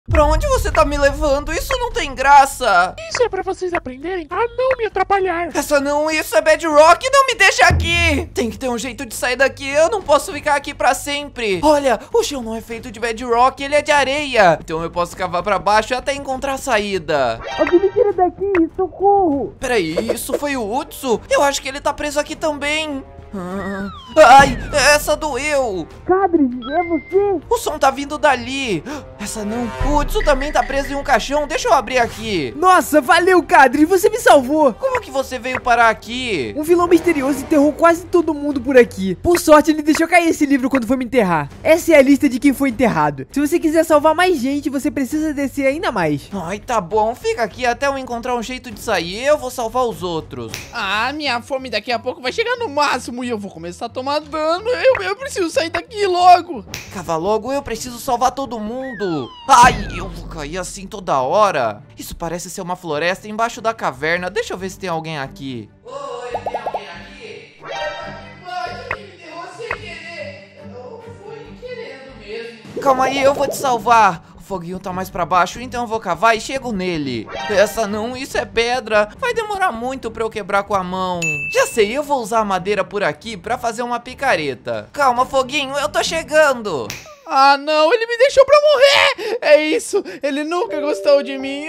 Pra onde você tá me levando? Isso não tem graça. Isso é pra vocês aprenderem a não me atrapalhar. Isso é Bedrock, não me deixa aqui. Tem que ter um jeito de sair daqui, eu não posso ficar aqui pra sempre. Olha, o chão não é feito de Bedrock, ele é de areia. Então eu posso cavar pra baixo até encontrar a saída. Alguém me tira daqui, socorro. Peraí, isso foi o Utsu? Eu acho que ele tá preso aqui também. Ai, essa doeu. Cadris, é você? O som tá vindo dali. Essa não. O Utsu também tá preso em um caixão. Deixa eu abrir aqui. Nossa, valeu, Cadris, você me salvou. Como que você veio parar aqui? Um vilão misterioso enterrou quase todo mundo por aqui. Por sorte, ele deixou cair esse livro quando foi me enterrar. Essa é a lista de quem foi enterrado. Se você quiser salvar mais gente, você precisa descer ainda mais. Ai, tá bom. Fica aqui até eu encontrar um jeito de sair. Eu vou salvar os outros. Ah, minha fome daqui a pouco vai chegar no máximo e eu vou começar a tomar dano. Eu preciso sair daqui logo. Cava logo, eu preciso salvar todo mundo. Ai, eu vou cair assim toda hora. Isso parece ser uma floresta embaixo da caverna. Deixa eu ver se tem alguém aqui. Oi, tem alguém aqui? Calma aí, eu vou te salvar. O foguinho tá mais pra baixo, então eu vou cavar e chego nele. Essa não, isso é pedra. Vai demorar muito pra eu quebrar com a mão. Já sei, eu vou usar a madeira por aqui pra fazer uma picareta. Calma, foguinho, eu tô chegando. Ah, não, ele me deixou pra morrer. É isso, ele nunca gostou de mim.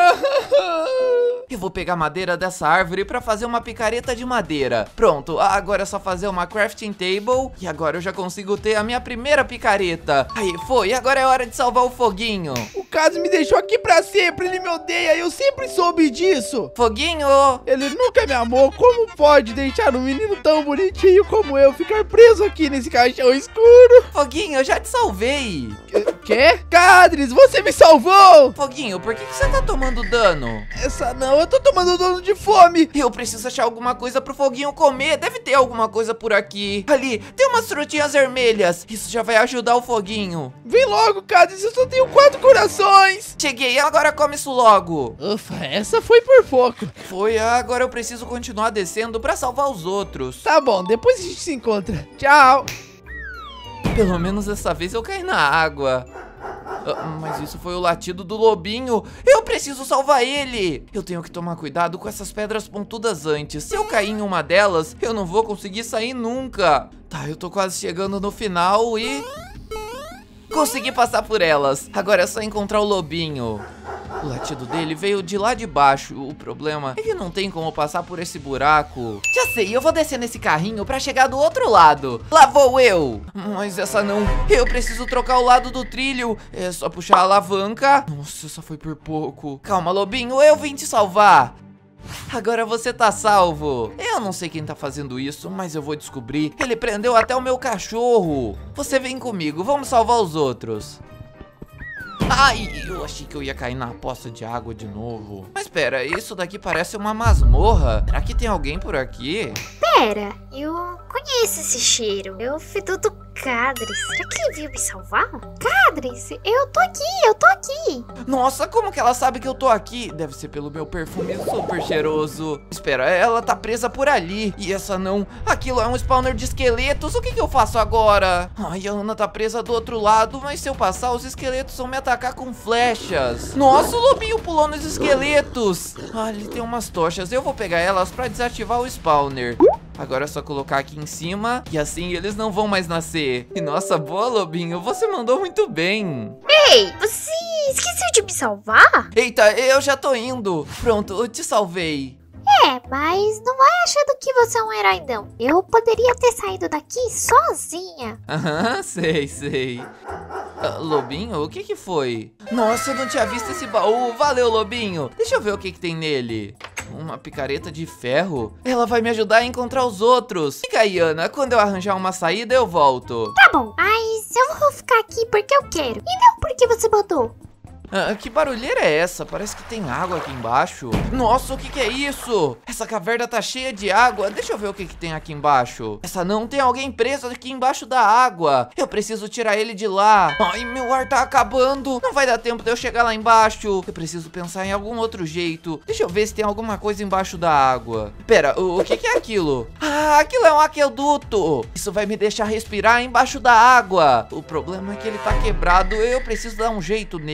Eu vou pegar madeira dessa árvore pra fazer uma picareta de madeira. Pronto, agora é só fazer uma crafting table. E agora eu já consigo ter a minha primeira picareta. Aí, foi, agora é hora de salvar o foguinho. O Caso me deixou aqui pra sempre, ele me odeia, eu sempre soube disso. Foguinho! Ele nunca me amou, como pode deixar um menino tão bonitinho como eu ficar preso aqui nesse caixão escuro? Foguinho, eu já te salvei. Quê? Cadris, você me salvou! Foguinho, por que você tá tomando dano? Essa não, eu tô tomando dano de fome. Eu preciso achar alguma coisa pro foguinho comer. Deve ter alguma coisa por aqui. Ali, tem umas frutinhas vermelhas. Isso já vai ajudar o foguinho. Vem logo, Cadris, eu só tenho 4 corações. Cheguei, agora come isso logo. Ufa, essa foi por pouco. Foi, agora eu preciso continuar descendo pra salvar os outros. Tá bom, depois a gente se encontra. Tchau. Pelo menos dessa vez eu caí na água. Mas isso foi o latido do lobinho. Eu preciso salvar ele. Eu tenho que tomar cuidado com essas pedras pontudas antes. Se eu cair em uma delas, eu não vou conseguir sair nunca. Tá, eu tô quase chegando no final e... consegui passar por elas. Agora é só encontrar o lobinho. O latido dele veio de lá de baixo. O problema é que não tem como passar por esse buraco. Já sei, eu vou descer nesse carrinho pra chegar do outro lado. Lá vou eu. Mas essa não. Eu preciso trocar o lado do trilho. É só puxar a alavanca. Nossa, só foi por pouco. Calma, lobinho, eu vim te salvar. Agora você tá salvo. Eu não sei quem tá fazendo isso, mas eu vou descobrir. Ele prendeu até o meu cachorro. Você vem comigo, vamos salvar os outros. Ai, eu achei que eu ia cair na poça de água de novo. Mas pera, isso daqui parece uma masmorra. Será que tem alguém por aqui? Pera, eu conheço esse cheiro. É o fedor do Cadris. Será que ele veio me salvar? Cadris, eu tô aqui. Nossa, como que ela sabe que eu tô aqui? Deve ser pelo meu perfume super cheiroso. Espera, ela tá presa por ali. E essa não, aquilo é um spawner de esqueletos. O que que eu faço agora? Ai, a Ana tá presa do outro lado. Mas se eu passar, os esqueletos vão me atacar com flechas. Nossa, o lobinho pulou nos esqueletos. Ah, ele tem umas tochas. Eu vou pegar elas pra desativar o spawner. Agora é só colocar aqui em cima e assim eles não vão mais nascer. E nossa, boa, lobinho, você mandou muito bem. Ei, você esqueceu de me salvar? Eita, eu já tô indo. Pronto, eu te salvei. Mas não vai achando que você é um herói, não. Eu poderia ter saído daqui sozinha. Aham, sei. Lobinho, o que que foi? Nossa, eu não tinha visto esse baú. Valeu, lobinho. Deixa eu ver o que que tem nele. Uma picareta de ferro? Ela vai me ajudar a encontrar os outros. Fica aí, Ana. Quando eu arranjar uma saída, eu volto. Tá bom, mas eu vou ficar aqui porque eu quero. E não porque você mandou. Que barulheira é essa? Parece que tem água aqui embaixo. Nossa, o que que é isso? Essa caverna tá cheia de água. Deixa eu ver o que que tem aqui embaixo. Essa não, tem alguém preso aqui embaixo da água. Eu preciso tirar ele de lá. Ai, meu ar tá acabando. Não vai dar tempo de eu chegar lá embaixo. Eu preciso pensar em algum outro jeito. Deixa eu ver se tem alguma coisa embaixo da água. Pera, o que que é aquilo? Ah, aquilo é um aqueduto. Isso vai me deixar respirar embaixo da água. O problema é que ele tá quebrado. Eu preciso dar um jeito nele.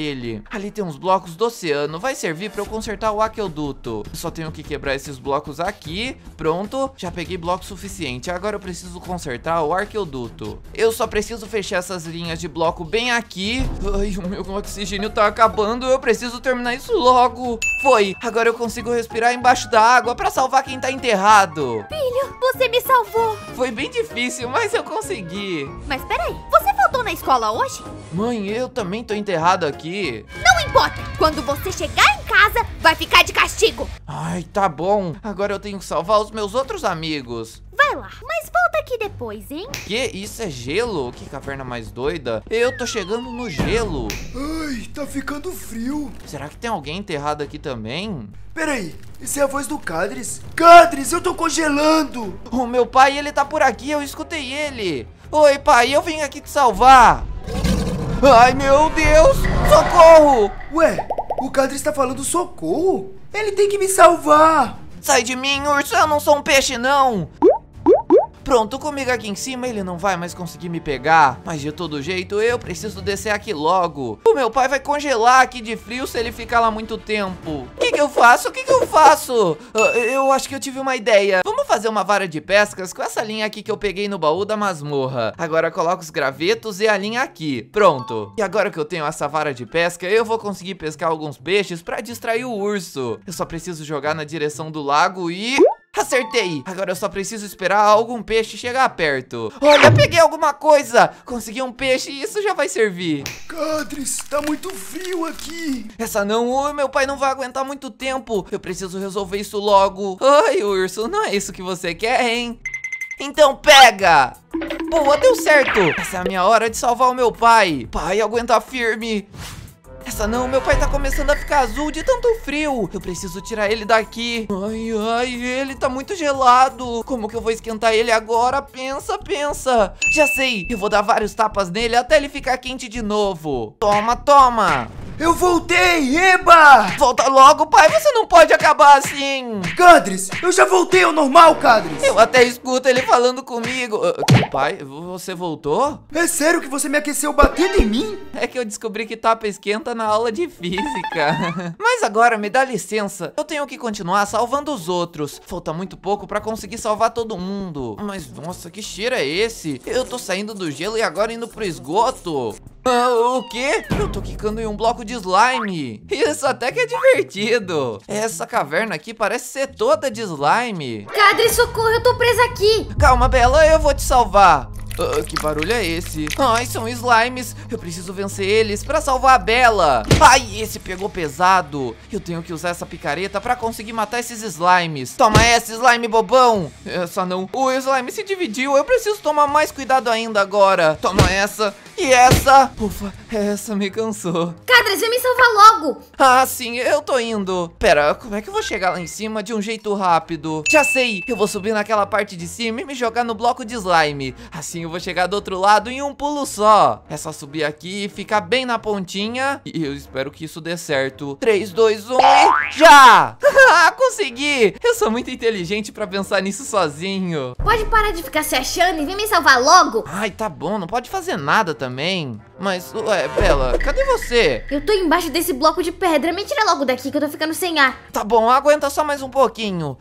Ali tem uns blocos do oceano. Vai servir pra eu consertar o aqueduto. Eu só tenho que quebrar esses blocos aqui. Pronto, já peguei bloco suficiente. Agora eu preciso consertar o aqueduto. Eu só preciso fechar essas linhas de bloco bem aqui. Ai, o meu oxigênio tá acabando. Eu preciso terminar isso logo. Foi, agora eu consigo respirar embaixo da água pra salvar quem tá enterrado. Filho, você me salvou. Foi bem difícil, mas eu consegui. Mas peraí, você faltou na escola hoje? Mãe, eu também tô enterrado aqui. Não importa, quando você chegar em casa, vai ficar de castigo. Ai, tá bom. Agora eu tenho que salvar os meus outros amigos. Vai lá, mas volta aqui depois, hein? Que? Isso é gelo? Que caverna mais doida. Eu tô chegando no gelo. Ai, tá ficando frio. Será que tem alguém enterrado aqui também? Peraí, essa é a voz do Cadres. Cadres, eu tô congelando. O meu pai, ele tá por aqui, eu escutei ele. Oi, pai, eu vim aqui te salvar. Ai, meu Deus, socorro. Ué, o Cadres tá falando socorro? Ele tem que me salvar. Sai de mim, urso, eu não sou um peixe, não. Pronto, comigo aqui em cima ele não vai mais conseguir me pegar. Mas de todo jeito eu preciso descer aqui logo. O meu pai vai congelar aqui de frio se ele ficar lá muito tempo. O que eu faço? O que eu faço? Eu acho que eu tive uma ideia. Vamos fazer uma vara de pescas com essa linha aqui que eu peguei no baú da masmorra. Agora coloco os gravetos e a linha aqui. Pronto. E agora que eu tenho essa vara de pesca, eu vou conseguir pescar alguns peixes pra distrair o urso. Eu só preciso jogar na direção do lago e... acertei! Agora eu só preciso esperar algum peixe chegar perto. Olha, peguei alguma coisa! Consegui um peixe e isso já vai servir. Cadres, tá muito frio aqui. Essa não, meu pai não vai aguentar muito tempo. Eu preciso resolver isso logo. Ai, urso, não é isso que você quer, hein? Então pega! Boa, deu certo! Essa é a minha hora de salvar o meu pai. Pai, aguenta firme. Essa não, meu pai tá começando a ficar azul de tanto frio. Eu preciso tirar ele daqui. Ai, ai, ele tá muito gelado. Como que eu vou esquentar ele agora? Pensa, pensa. Já sei, eu vou dar vários tapas nele até ele ficar quente de novo. Toma, toma. Eu voltei, eba! Volta logo, pai, você não pode acabar assim. Cadres, eu já voltei ao normal, Cadres. Eu até escuto ele falando comigo. Pai, você voltou? É sério que você me aqueceu batendo em mim? É que eu descobri que tapa esquenta na aula de física. Mas agora, me dá licença. Eu tenho que continuar salvando os outros. Falta muito pouco pra conseguir salvar todo mundo. Mas, nossa, que cheiro é esse? Eu tô saindo do gelo e agora indo pro esgoto. O quê? Eu tô quicando em um bloco de slime. Isso até que é divertido. Essa caverna aqui parece ser toda de slime. Cadre, socorro, eu tô presa aqui. Calma, Bela, eu vou te salvar. Que barulho é esse? Ai, são slimes. Eu preciso vencer eles pra salvar a Bela. Ai, esse pegou pesado. Eu tenho que usar essa picareta pra conseguir matar esses slimes. Toma essa, slime bobão. Essa não. O slime se dividiu. Eu preciso tomar mais cuidado ainda agora. Toma essa e essa. Ufa, essa me cansou. Cadre, vem me salvar logo. Ah, sim, eu tô indo. Pera, como é que eu vou chegar lá em cima de um jeito rápido? Já sei, eu vou subir naquela parte de cima e me jogar no bloco de slime. Assim eu vou chegar do outro lado em um pulo só. É só subir aqui e ficar bem na pontinha. E eu espero que isso dê certo. 3, 2, 1 e já! Consegui! Eu sou muito inteligente pra pensar nisso sozinho. Pode parar de ficar se achando e vem me salvar logo. Ai, tá bom, não pode fazer nada também. Mas, ué, Bela, cadê você? Eu tô embaixo desse bloco de pedra. Me tira logo daqui que eu tô ficando sem ar. Tá bom, aguenta só mais um pouquinho.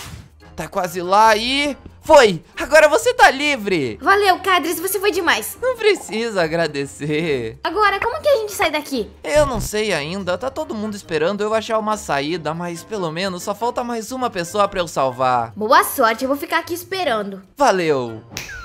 Tá quase lá e... foi! Agora você tá livre! Valeu, Cadres, você foi demais. Não precisa agradecer. Agora, como que a gente sai daqui? Eu não sei ainda, tá todo mundo esperando eu achar uma saída, mas pelo menos só falta mais uma pessoa pra eu salvar. Boa sorte, eu vou ficar aqui esperando. Valeu!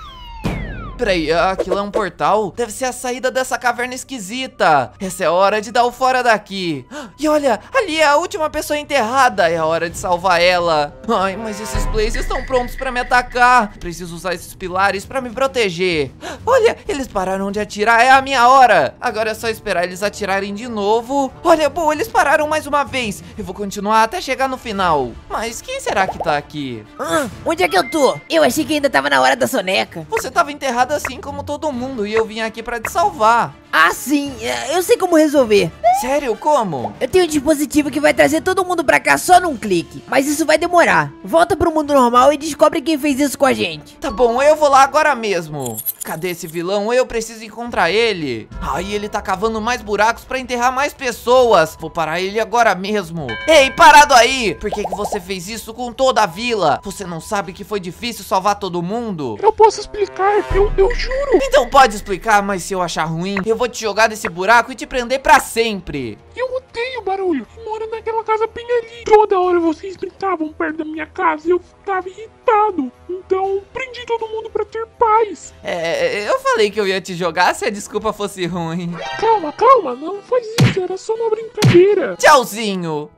Peraí, aquilo é um portal? Deve ser a saída dessa caverna esquisita. Essa é a hora de dar o fora daqui. E olha, ali é a última pessoa enterrada. É a hora de salvar ela. Ai, mas esses blazes estão prontos pra me atacar. Preciso usar esses pilares pra me proteger. Olha, eles pararam de atirar, é a minha hora. Agora é só esperar eles atirarem de novo. Olha, boa, eles pararam mais uma vez. Eu vou continuar até chegar no final. Mas quem será que tá aqui? Onde é que eu tô? Eu achei que ainda tava na hora da soneca. Você tava enterrado assim como todo mundo e eu vim aqui pra te salvar. Ah, sim, eu sei como resolver. Sério, como? Eu tenho um dispositivo que vai trazer todo mundo pra cá só num clique. Mas isso vai demorar. Volta pro mundo normal e descobre quem fez isso com a gente. Tá bom, eu vou lá agora mesmo. Cadê esse vilão? Eu preciso encontrar ele. Ai, ele tá cavando mais buracos pra enterrar mais pessoas. Vou parar ele agora mesmo. Ei, parado aí! Por que você fez isso com toda a vila? Você não sabe que foi difícil salvar todo mundo? Eu posso explicar, eu juro. Então pode explicar, mas se eu achar ruim, eu vou te jogar desse buraco e te prender pra sempre. Eu odeio barulho. Eu moro naquela casa bem ali. Toda hora vocês gritavam perto da minha casa e eu ficava irritado. Então prendi todo mundo pra ter paz. Eu falei que eu ia te jogar se a desculpa fosse ruim. Calma, não faz isso. Era só uma brincadeira. Tchauzinho.